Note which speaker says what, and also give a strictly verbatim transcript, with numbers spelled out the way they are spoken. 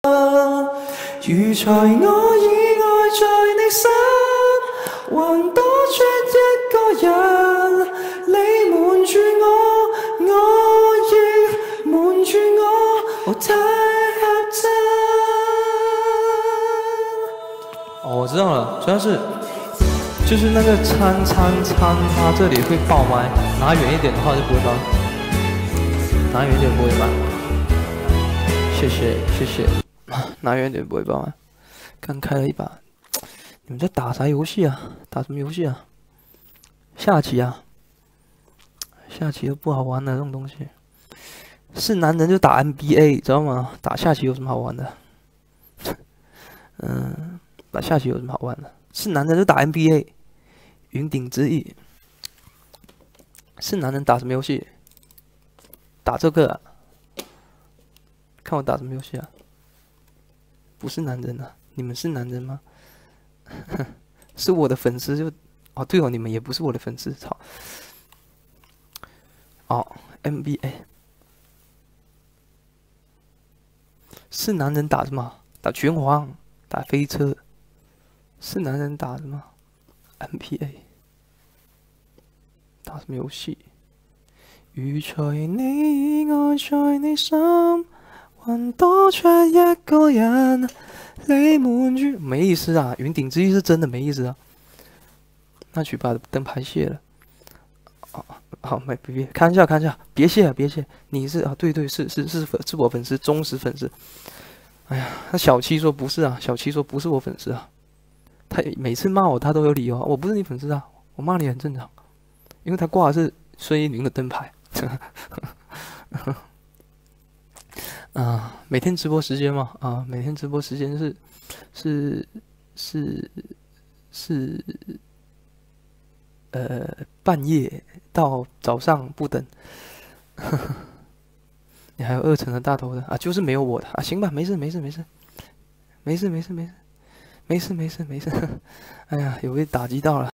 Speaker 1: 如除我以外，在你身，還多出一個人。你瞞住我，我亦瞞住我，我太合襯。哦，我知道了，主要是就是那个参参参，它这里会爆麦，拿远一点的话就不会爆，拿远一点不会爆。谢谢谢谢。 拿远点不会爆啊！刚开了一把，你们在打啥游戏啊？打什么游戏啊？下棋啊？下棋又不好玩的这种东西，是男人就打 N B A， 知道吗？打下棋有什么好玩的？嗯，打下棋有什么好玩的？是男人就打 N B A， 云顶之弈。是男人打什么游戏？打这个、啊？看我打什么游戏啊？ 不是男人啊！你们是男人吗？是我的粉丝就……哦，对哦，你们也不是我的粉丝，操！哦 ，N B A 是男人打什么？打拳皇，打飞车，是男人打的吗 ？N B A 打什么游戏？如除你以外，在你心。 還多出一個人，你瞞住，沒意思啊！雲頂之弈是真的沒意思啊。那去把燈牌卸了。哦，好，沒別別，看一下看一下，別卸啊別卸，你是啊？對對，是是是粉是我粉絲，忠實粉絲。哎呀，那小七說不是啊，小七說不是我粉絲啊。他每次罵我，他都有理由，我不是你粉絲啊，我罵你很正常，因為他掛的是孫一寧的燈牌。啊，每天直播時間嘛，啊，每天直播時間是是是是，呃，半夜到早上不等。你還有二層的大頭的啊，就是沒有我的啊，行吧，沒事沒事沒事，沒事沒事沒事，沒事沒事沒事，哎呀，有被打擊到了。